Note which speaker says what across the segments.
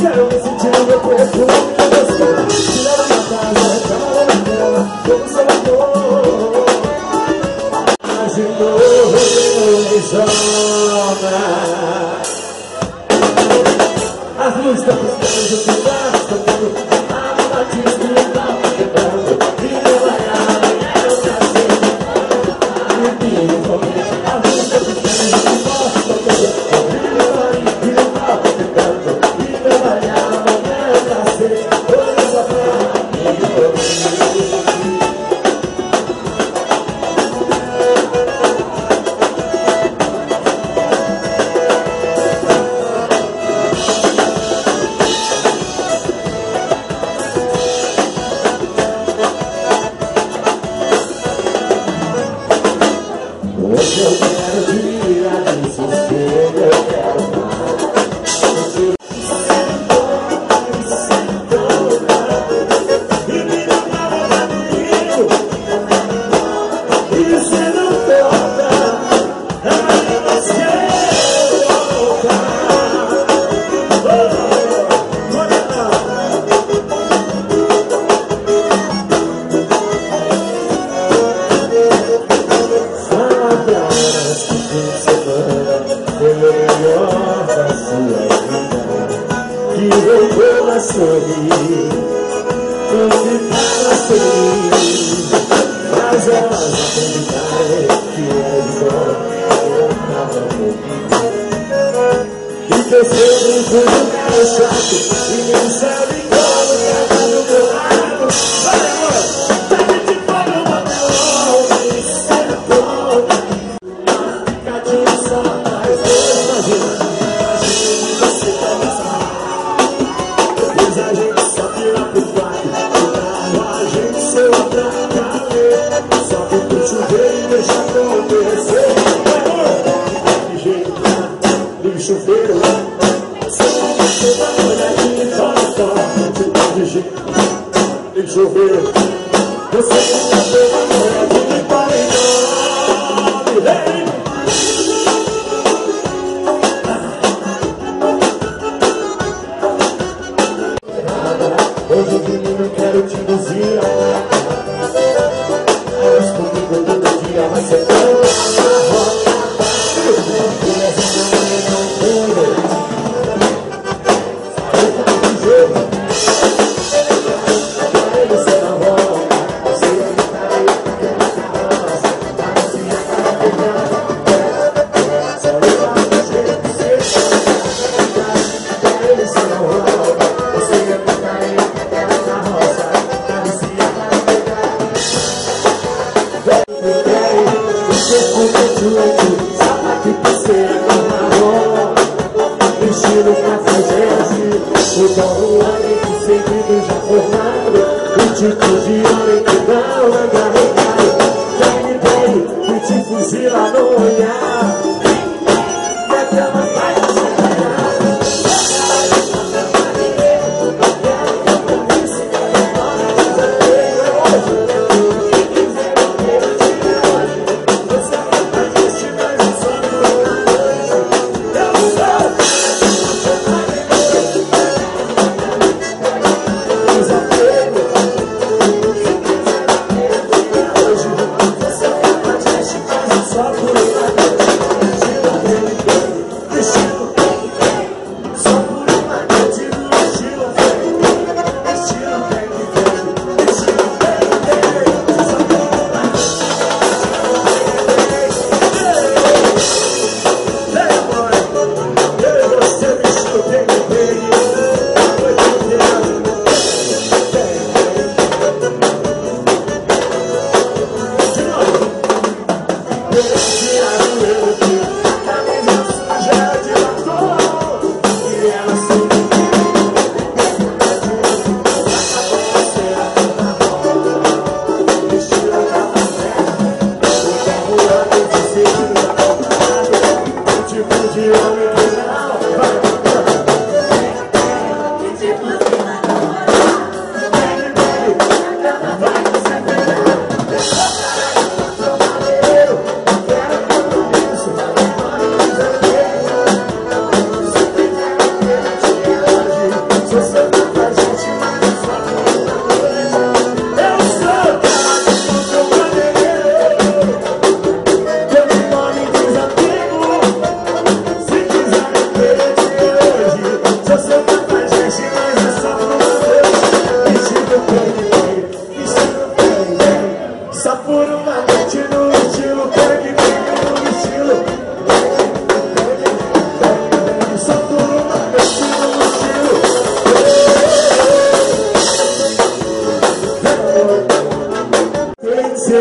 Speaker 1: Quero me sentir no meu corpo com você. Tirar uma casa, chamar na tela, como seu amor. Imaginou Arizona. As luzes estão piscando, os pilares tocando, a batista está quebrando. E não vai amanhã eu nascer. E principalmente as luzes estão piscando, os pilares tocando, e não vai quebrando. E não vai amanhã eu nascer. Olha só pra mim, hoje eu quero tirar de sossego, eu quero mais. E me dá uma vontade comigo. E você não toca, aí você toca. Olha lá. Foi o melhor da sua vida, que voltou a sorrir, onde estava feliz. Mas elas acreditaram que era igual, eu tava comigo. E que eu sempre fui um cara chato, e nem sabe como tava do meu lado. Vai, amor, tá me te falando uma melhor, isso é bom. Imagina você tá depois a gente só tira pro quarto, a gente se outra cadeira, só que tu chover e deixa acontecer. De jeito de chuveiro, você dá uma olhadinha e fala só, de jeito de chuveiro, você dá uma olhadinha e fala em nome. Hoje menino quero te induzir a mas comigo todo dia vai ser tão amarrota. E essa manhã não foi. Sai de jogo. Pra ele ser na roda. Você vai ficar aí pra quebrar essa roça. Pra você acabar pegando. Só levar do jeito que você quer. Pra ele ser na roda. Você vai ficar aí. Sabe que você é marrom, vestido pra fazer assim. O bom homem que sempre deixa formado, o tipo de homem que não anda recado. Vem me bem e te fuzila no olhar. Daquela vai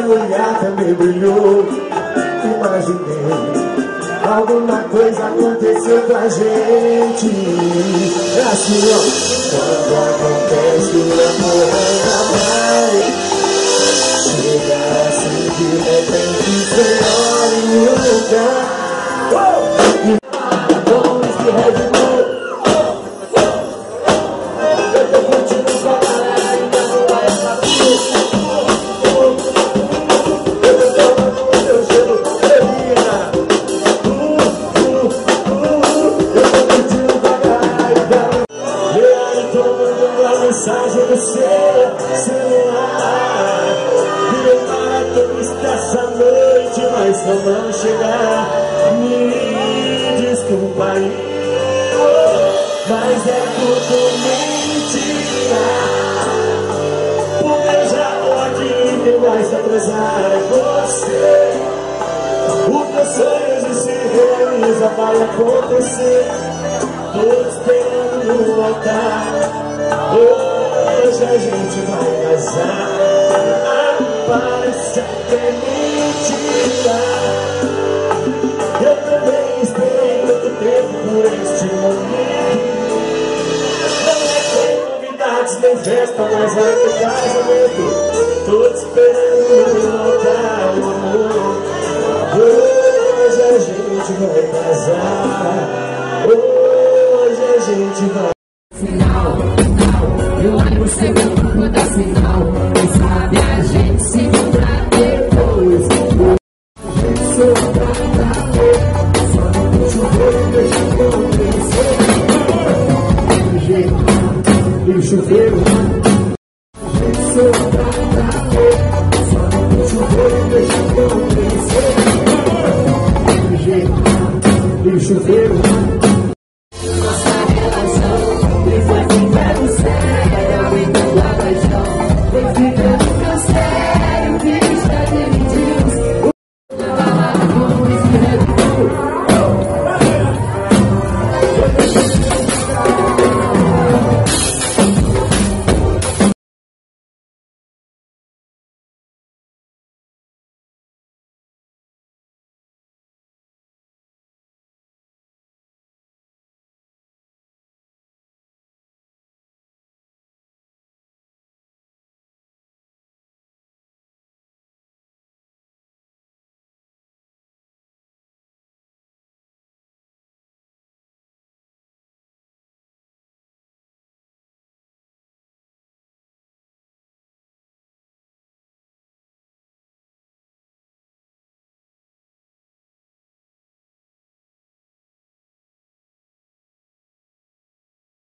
Speaker 1: seu olhar também brilhou. Imaginei alguma coisa aconteceu com a gente. É assim, ó. Quando acontece o amor ainda mais, chega assim de repente, sem hora e lugar. Vamos de Red Bull. Eu tô curtindo sua cara, ainda não vai acabar. Eu tô tomando o seu gelo, bebida. Eu tô curtindo pra caralho. E aí tô mandando uma mensagem no seu celular. Virei maratonista essa noite, mas não vamos chegar. Me desculpa aí, mas é tudo mentira. Porque já pode ir mais atrasar é você. O teu sonho de se realiza vai acontecer. Tô esperando no altar. Hoje a gente vai casar. Parece até mentira. Eu também esperei tanto tempo por este momento. Não é tem novidades nem festa, mas vai ter casamento. Tô te esperando no altar, amor. Hoje a gente vai casar. Hoje a gente vai.
Speaker 2: Final, eu olho você mesmo da final. Quem sabe a gente se encontrar depois. A gente só pra ver. Só não chover, deixa acontecer. Do jeito, do chuveiro. A gente só pra ver. Só não chover, deixa acontecer. Do jeito, do chuveiro.